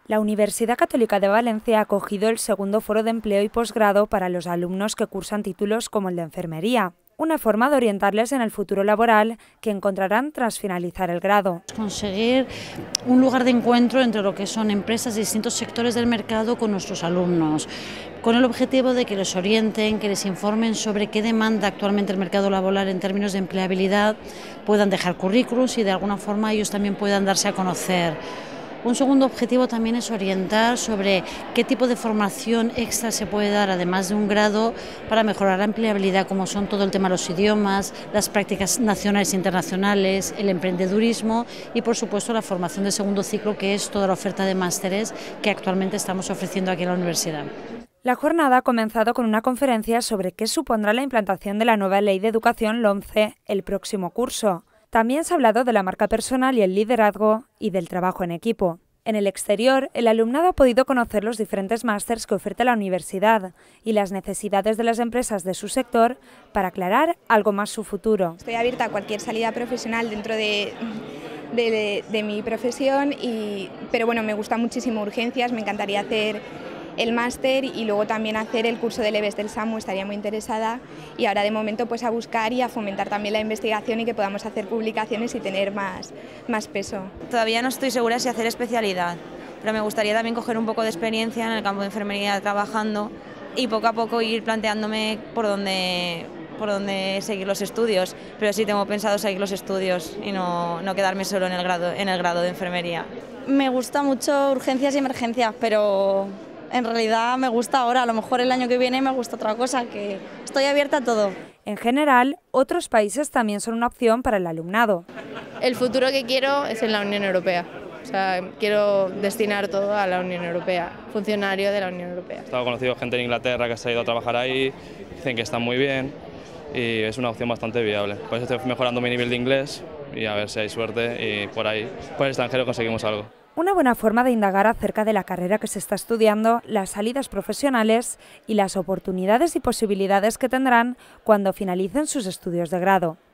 La Universidad Católica de Valencia ha acogido el segundo foro de empleo y posgrado para los alumnos que cursan títulos como el de enfermería, una forma de orientarles en el futuro laboral que encontrarán tras finalizar el grado. Conseguir un lugar de encuentro entre lo que son empresas de distintos sectores del mercado con nuestros alumnos, con el objetivo de que les orienten, que les informen sobre qué demanda actualmente el mercado laboral en términos de empleabilidad, puedan dejar currículos y de alguna forma ellos también puedan darse a conocer. Un segundo objetivo también es orientar sobre qué tipo de formación extra se puede dar, además de un grado, para mejorar la empleabilidad, como son todo el tema de los idiomas, las prácticas nacionales e internacionales, el emprendedurismo y, por supuesto, la formación de segundo ciclo, que es toda la oferta de másteres que actualmente estamos ofreciendo aquí en la universidad. La jornada ha comenzado con una conferencia sobre qué supondrá la implantación de la nueva Ley de Educación LOMCE el próximo curso. También se ha hablado de la marca personal y el liderazgo y del trabajo en equipo. En el exterior, el alumnado ha podido conocer los diferentes másters que oferta la universidad y las necesidades de las empresas de su sector para aclarar algo más su futuro. Estoy abierta a cualquier salida profesional dentro de mi profesión, pero bueno, me gusta muchísimo urgencias, me encantaría hacer el máster y luego también hacer el curso de LEVES del SAMU, estaría muy interesada, y ahora de momento pues a buscar y a fomentar también la investigación y que podamos hacer publicaciones y tener más peso. Todavía no estoy segura si hacer especialidad, pero me gustaría también coger un poco de experiencia en el campo de enfermería trabajando y poco a poco ir planteándome por dónde seguir los estudios, pero sí tengo pensado seguir los estudios y no quedarme solo en el grado de enfermería. Me gusta mucho urgencias y emergencias, pero en realidad me gusta ahora, a lo mejor el año que viene me gusta otra cosa, que estoy abierta a todo. En general, otros países también son una opción para el alumnado. El futuro que quiero es en la Unión Europea. O sea, quiero destinar todo a la Unión Europea, funcionario de la Unión Europea. He conocido gente en Inglaterra que se ha ido a trabajar ahí, dicen que están muy bien y es una opción bastante viable. Pues estoy mejorando mi nivel de inglés y a ver si hay suerte y por ahí, por el extranjero conseguimos algo. Una buena forma de indagar acerca de la carrera que se está estudiando, las salidas profesionales y las oportunidades y posibilidades que tendrán cuando finalicen sus estudios de grado.